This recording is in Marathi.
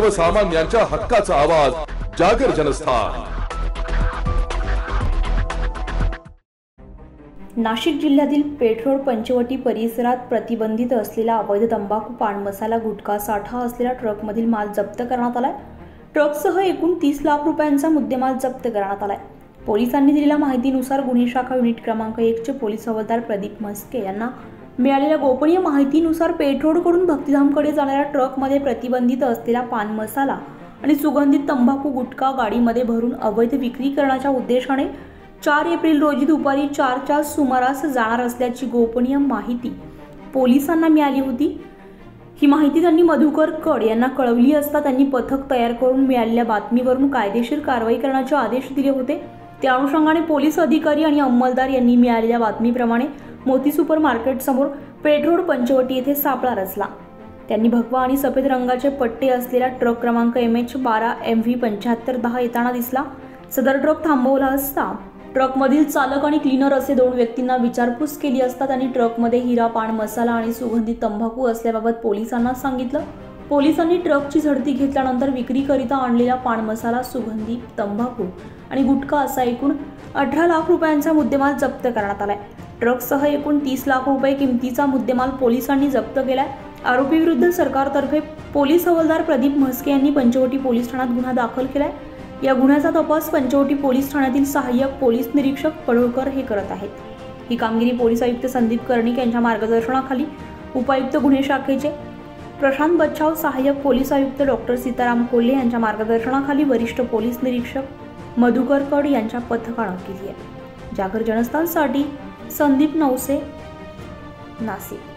सर्वसामान्यांच्या हक्काचा आवाज जागर जनस्थान। नाशिक जिल्ह्यातील पेठ रोड पंचवटी परिसरात प्रतिबंधित असलेला अवैध तंबाखू, पान मसाला, गुटखा साठा असलेल्या ट्रकमधील माल जप्त करण्यात आलाय। ट्रकसह एकूण 30 लाख रुपयांचा मुद्देमाल जप्त करण्यात आलाय। पोलिसांनी दिलेल्या माहितीनुसार गुन्हे शाखा युनिट क्रमांक 1 चे पोलीस हवालदार प्रदीप म्हस्के यांना मिळालेल्या गोपनीय माहितीनुसार पेठ रोडकडून भक्तिधामकडे जाणाऱ्या ट्रकमध्ये प्रतिबंधित असलेला पान मसाला आणि सुगंधित तंबाखू गुटखा गाडीमध्ये भरून अवैध विक्री करण्याच्या उद्देशाने 4 एप्रिल रोजी दुपारी 4च्या सुमारास जाणार असल्याची गोपनीय माहिती पोलिसांना मिळाली होती। ही माहिती त्यांनी मधुकर कड यांना कळवली असता त्यांनी पथक तयार करून मिळालेल्या बातमीवरून कायदेशीर कारवाई करण्याचे आदेश दिले होते। त्या अनुषंगाने पोलीस अधिकारी आणि अंमलदार यांनी मिळालेल्या बातमीप्रमाणे मोती सुपर मार्केट समोर पेठ रोड पंचवटी येथे सापळा रचला। त्यांनी भगवा आणि सफेद रंगाचे पट्टे असलेला ट्रक क्रमांक MH12 MV 7510 येताना दिसला। सदर ट्रक थांबवला असता ट्रकमधील चालक आणि क्लीनर असे 2 व्यक्तींना विचारपूस केली असता त्यांनी ट्रकमध्ये हिरा, पान मसाला आणि सुगंधित तंबाखू असल्याबाबत पोलिसांना सांगितलं। पोलिसांनी ट्रकची झडती घेतल्यानंतर विक्रीकरिता आणलेला पान मसाला, सुगंधित तंबाखू आणि गुटखा असा एकूण 18 लाख रुपयांचा मुद्देमाल जप्त करण्यात आलाय। ट्रकसह एकूण 30 लाख रुपये किमतीचा मुद्देमाल पोलिसांनी जप्त केलाय। आरोपी विरुद्ध सरकारतर्फे पोलीस हवालदार प्रदीप म्हस्के यांनी पंचवटी पोलीस ठाण्यात गुन्हा दाखल केलाय। या गुन्ह्याचा तपास पंचवटी पोलीस ठाण्यातील सहाय्यक पोलीस निरीक्षक पडोळकर हे करत आहेत। ही कामगिरी पोलीस आयुक्त संदीप कर्णिक यांच्या मार्गदर्शनाखाली उपायुक्त गुन्हे शाखेचे प्रशांत बच्छाव, सहाय्यक पोलीस आयुक्त डॉक्टर सीताराम कोल्हे यांच्या मार्गदर्शनाखाली वरिष्ठ पोलीस निरीक्षक मधुकर कड यांच्या पथकाने केली आहे। जागर जनस्थानसाठी संदीप नवसे, नाशिक।